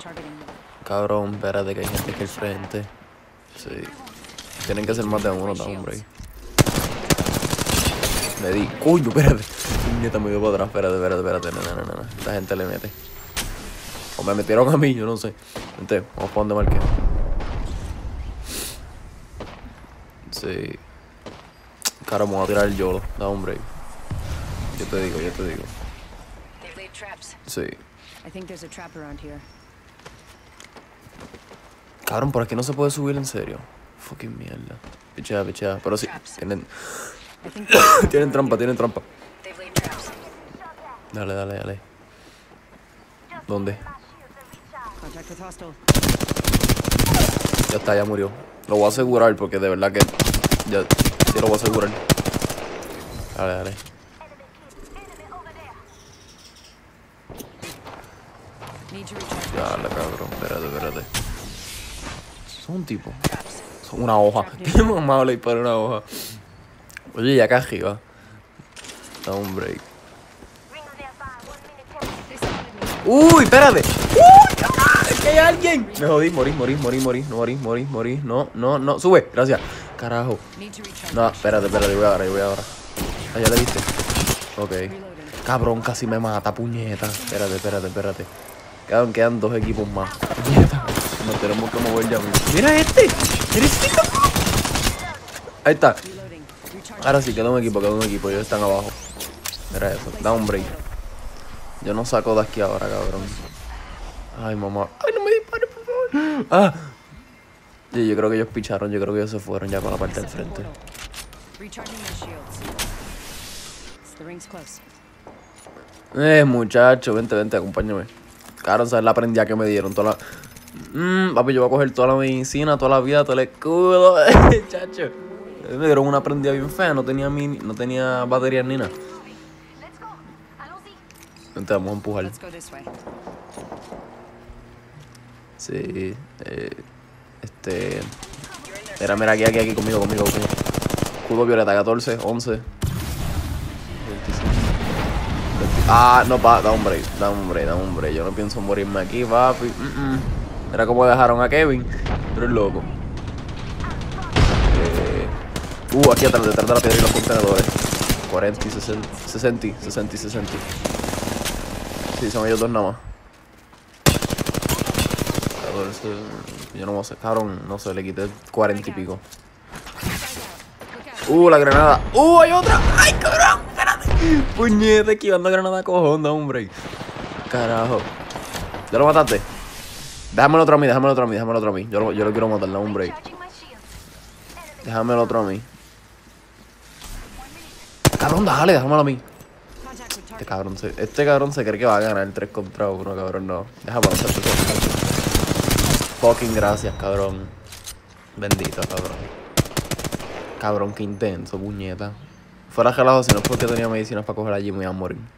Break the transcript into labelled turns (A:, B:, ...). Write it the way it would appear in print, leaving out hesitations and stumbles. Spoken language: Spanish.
A: Cabrón, espérate que hay gente aquí al frente. Sí. Tienen que ser más de uno, hombre. Me di. Uy, no, espérate. Nieta me dio para atrás. Espérate. No. Esta gente le mete. O me metieron a mí, yo no sé. Vente, vamos para donde marqué. Sí. Cara, me voy a tirar el YOLO. Da un break. Yo te digo. Sí. Cabrón, por aquí no se puede subir en serio. Fucking mierda. Pichea. Pero sí, tienen trampa. Dale. ¿Dónde? Ya está, ya murió. Lo voy a asegurar porque de verdad que... Ya, sí lo voy a asegurar. Dale. Dale, cabrón. Espérate. Son un tipo. Son una hoja. Qué mamado le disparó una hoja. Oye, ya acá arriba. Da un break. Uy, espérate. Es que hay alguien. Me jodí, morí. No. Sube, gracias. Carajo. No, espérate, voy ahora. Ah, ya le diste. Ok. Cabrón, casi me mata, puñeta. Espérate. Quedan 2 equipos más. Puñeta. Nos tenemos que mover ya. Mira este. Ahí está. Ahora sí, queda un equipo. Ellos están abajo. Mira eso. Da un break. Yo no saco de aquí ahora, cabrón. Ay, mamá. Ay, no me dispares, por favor. Ah. Yo creo que ellos picharon. Yo creo que ellos se fueron ya para la parte del frente. Muchacho, vente, acompáñame. Cabrón, ¿sabes la prendida que me dieron? Papi, yo voy a coger toda la medicina, toda la vida, todo el escudo. Chacho. Me dieron una prendida bien fea, no tenía baterías ni nada. Vente, vamos a empujar. Sí, Mira, aquí, conmigo. Escudo violeta, 14, 11. 25. Ah, no, da un break. Yo no pienso morirme aquí, papi. Mira cómo dejaron a Kevin. Tú eres loco. Aquí atrás, detrás de la piedra y los contenedores. 40 y 60. Sí, son ellos dos nada más. 14. Yo no sé, cabrón, no sé, le quité 40 y pico. La granada. Hay otra. Ay, cabrón, espérate. Puñeta, esquivando granada, cojón, da un break. Carajo. ¿Ya lo mataste? Déjame el otro a mí. Yo lo quiero matar, da un break. Déjame el otro a mí. Cabrón, dale, déjamelo a mí. Este cabrón se cree que va a ganar el 3 contra 1, cabrón, no. Déjame hacer eso. Fucking gracias, cabrón. Bendito, cabrón. Cabrón, qué intenso, puñeta. Fuera gelado, si no es porque tenía medicinas para coger allí, me iba a morir.